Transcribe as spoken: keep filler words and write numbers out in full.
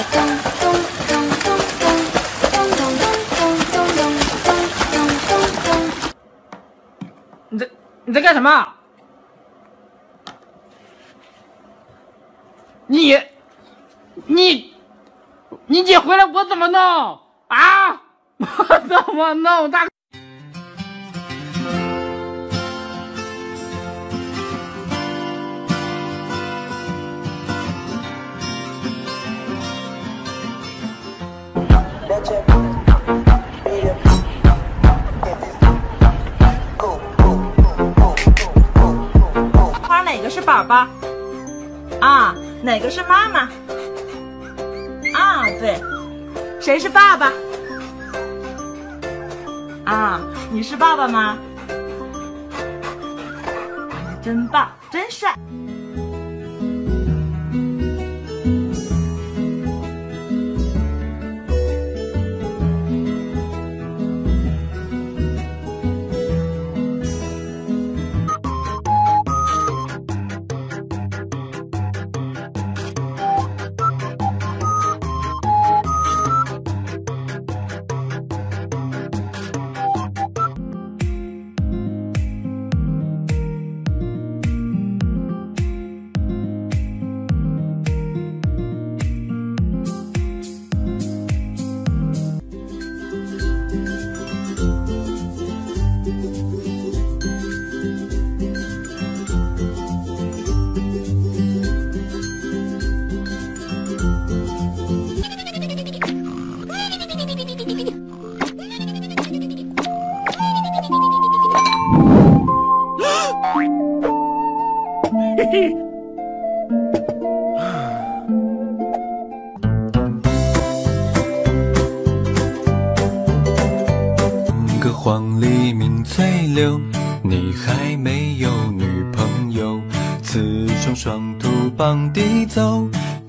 你在你在干什么？你你你姐回来我怎么弄啊？我怎么弄？大花哪个是宝宝？啊，哪个是妈妈？啊，对，谁是爸爸？啊，你是爸爸吗？真棒，真帅。 嘿嘿。 个黄鹂鸣翠柳，你还没有女朋友。雌雄双兔傍地走，